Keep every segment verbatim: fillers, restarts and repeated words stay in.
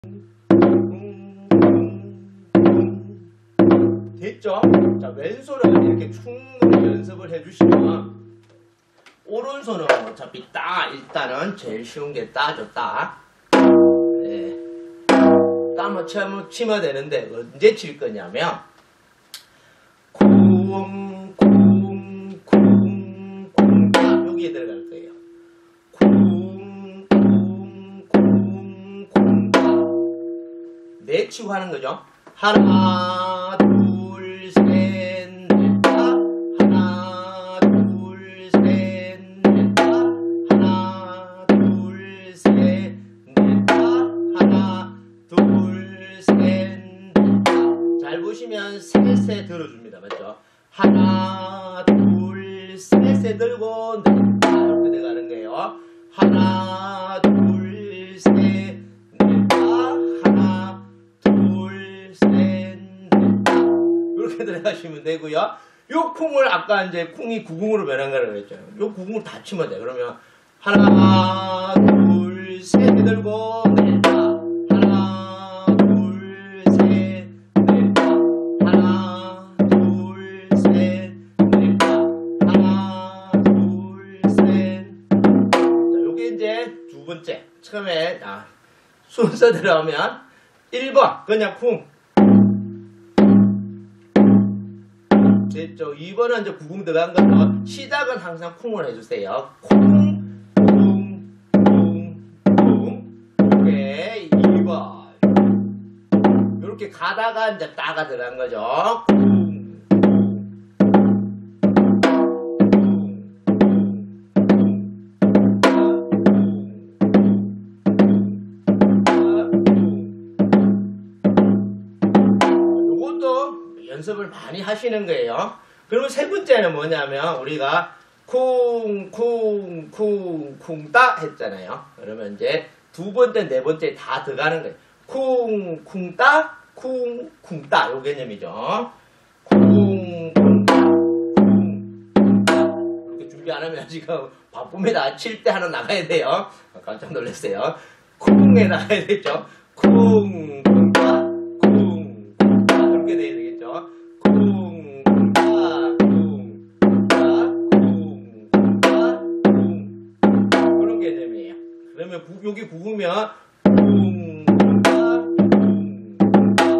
됐죠? 자, 왼손을 이렇게 충분히 연습을 해주시면 오른손은 어차피 따 일단은 제일 쉬운 게 따죠. 따. 네. 따만 치면, 치면 되는데 언제 칠 거냐면 쿵, 쿵, 쿵, 쿵, 따 여기에 들어갈 거예요. 쿵, 쿵, 쿵, 쿵, 따. 네 치고 하는 거죠. 하나, 둘, 셋, 넷, 따. 하나, 둘, 셋, 넷, 따. 하나, 둘, 셋, 넷, 따. 하나, 둘, 셋, 넷, 따. 잘 보시면 셋에 들어줍니다. 맞죠? 하나, 둘, 셋에 들고 넷, 따. 이렇게 들어가는 거예요. 하나, 둘, 셋, 넷, 따. 하나, 둘, 셋, 넷, 따. 이렇게 들어가시면 되고요. 요 쿵을 아까 이제 쿵이 구궁으로 변한 거라고 했잖아요. 요 구궁을 다 치면 돼. 그러면 하나, 둘, 셋 들고 넷, 따. 하나, 둘, 셋, 넷, 따. 하나, 둘, 셋, 넷, 따. 하나, 둘, 셋. 자, 요게 이제 두 번째. 처음에 자, 순서대로 하면 일 번 그냥 쿵. 됐죠? 이 번은 이제 구궁 들어간 거죠. 시작은 항상 쿵을 해주세요. 쿵, 쿵, 쿵, 쿵. 오케이. 이 번. 이렇게 가다가 이제 따가 들어간 거죠. 쿵, 쿵, 연습을 많이 하시는 거예요. 그리고 세 번째는 뭐냐면 우리가 쿵, 쿵, 쿵, 쿵, 따 했잖아요. 그러면 이제 두 번째, 네 번째 다 들어가는 거예요. 쿵, 쿵, 따, 쿵, 쿵, 따. 요 개념이죠. 쿵, 쿵, 따, 쿵, 쿵, 따. 이렇게 준비 안 하면 지금 바쁩니다. 칠 때 하나 나가야 돼요. 깜짝 놀랐어요. 쿵에 나가야 되죠. 쿵, 쿵, 따, 쿵, 쿵, 따. 이렇게 돼야 되겠죠. 쿵, 쿵, 따, 쿵, 쿵, 따, 쿵, 쿵, 따, 쿵. 그런 개념이에요. 그러면 구, 여기 구우면 쿵, 쿵, 따, 쿵, 쿵, 따.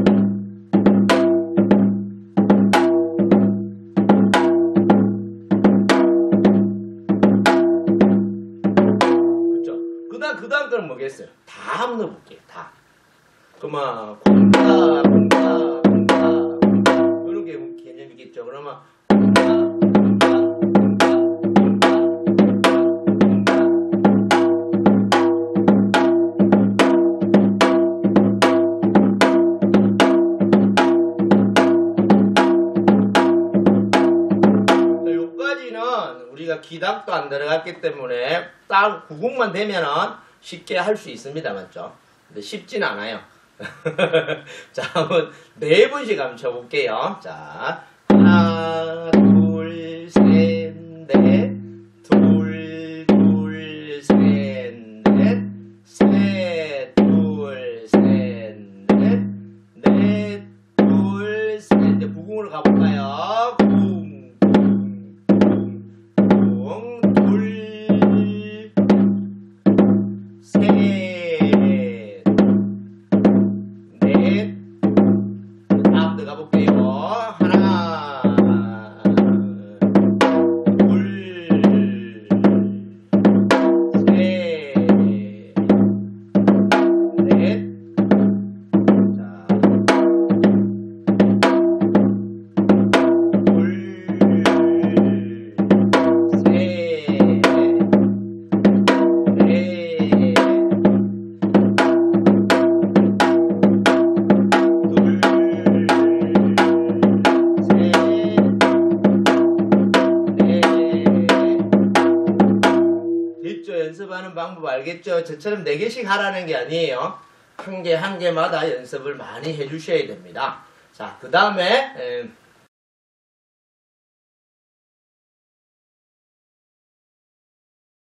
그쵸? 그 다음, 그 다음 거는 뭐겠어요? 다 한번 넣어볼게요. 다. 그러면 쿵, 따, 쿵, 따, 쿵, 따, 쿵, 따. 이런 게 개념이겠죠. 그러면 쿵, 따, 쿵, 따, 쿵, 따, 쿵, 따, 쿵, 따, 쿵, 따. 요까지는 우리가 기닥도 안 들어갔기 때문에 딱 구궁만 되면은 쉽게 할 수 있습니다. 맞죠? 근데 쉽진 않아요. 자, 한번 네 번씩 한번 쳐볼게요. 자, 하나, 둘, 셋, 넷, 둘, 둘, 셋, 넷, 셋, 둘, 셋, 넷, 넷, 둘, 셋. 이제 구궁으로 가볼까요? 쿵, 쿵, 쿵, 쿵, 둘, 셋. 연습하는 방법 알겠죠? 저처럼 네 개씩 하라는 게 아니에요. 한 개 한 개마다 연습을 많이 해주셔야 됩니다. 자, 그 다음에